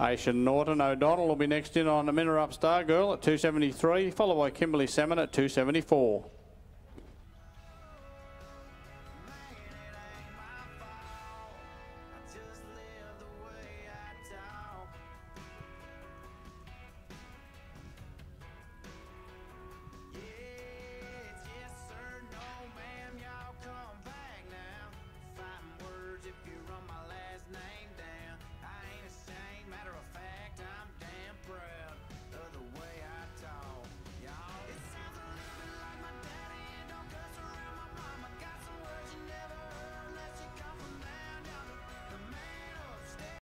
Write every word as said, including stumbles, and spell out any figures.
Aisha Norton O'Donnell will be next in on the Minnerup Star Girl at two seventy-three, followed by Kimberly Salmon at two seventy-four.